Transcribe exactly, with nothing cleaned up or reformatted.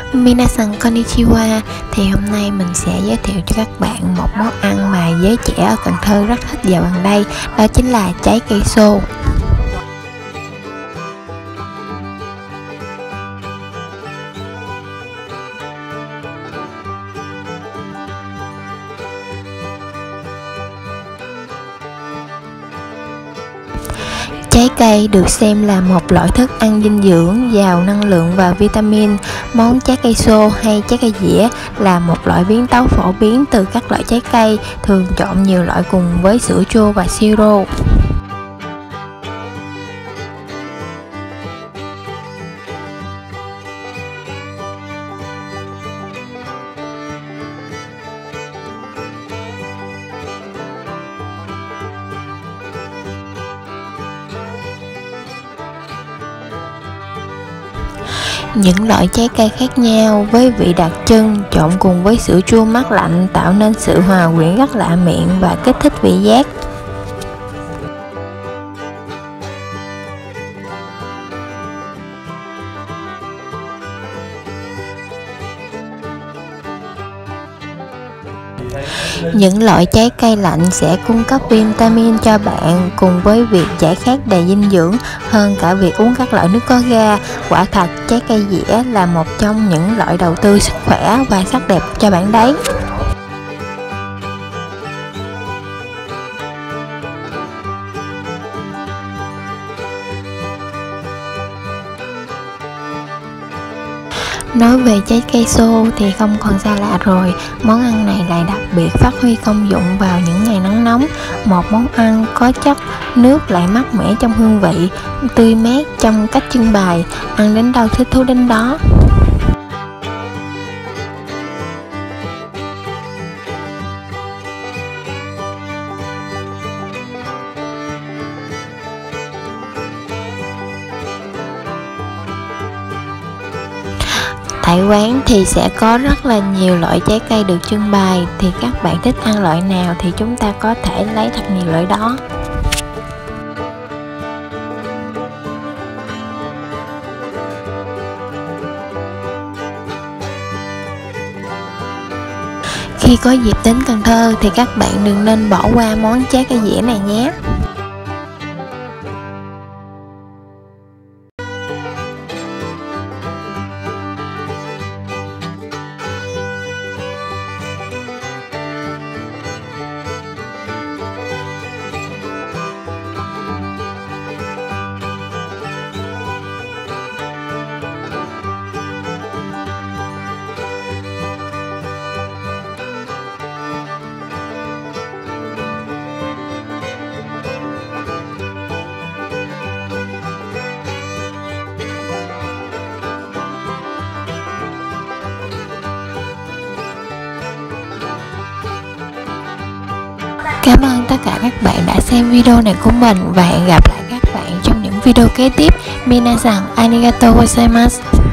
Minasan konnichiwa. Thì hôm nay mình sẽ giới thiệu cho các bạn một món ăn mà giới trẻ ở Cần Thơ rất thích dạo gần đây, đó chính là trái cây xô. Trái cây được xem là một loại thức ăn dinh dưỡng giàu năng lượng và vitamin. Món trái cây xô hay trái cây dĩa là một loại biến tấu phổ biến từ các loại trái cây, thường trộn nhiều loại cùng với sữa chua và siro. Những loại trái cây khác nhau với vị đặc trưng trộn cùng với sữa chua mát lạnh tạo nên sự hòa quyện rất lạ miệng và kích thích vị giác. Những loại trái cây lạnh sẽ cung cấp vitamin cho bạn cùng với việc giải khát đầy dinh dưỡng hơn cả việc uống các loại nước có ga. Quả thật, trái cây dĩa là một trong những loại đầu tư sức khỏe và sắc đẹp cho bạn đấy. Nói về trái cây xô thì không còn xa lạ rồi, món ăn này lại đặc biệt phát huy công dụng vào những ngày nắng nóng. Một món ăn có chất nước lại mát mẻ trong hương vị, tươi mát trong cách trưng bày, ăn đến đâu thích thú đến đó. Tại quán thì sẽ có rất là nhiều loại trái cây được trưng bày, thì các bạn thích ăn loại nào thì chúng ta có thể lấy thật nhiều loại đó. Khi có dịp đến Cần Thơ thì các bạn đừng nên bỏ qua món trái cây dĩa này nhé. Cảm ơn tất cả các bạn đã xem video này của mình và hẹn gặp lại các bạn trong những video kế tiếp. Minasan arigatou gozaimasu.